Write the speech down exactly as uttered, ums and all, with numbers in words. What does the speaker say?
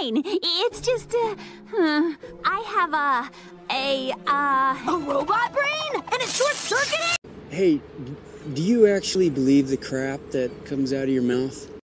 fine. It's just, uh, uh I have a, a, uh... A robot brain? And it's short-circuited? Hey, do you actually believe the crap that comes out of your mouth?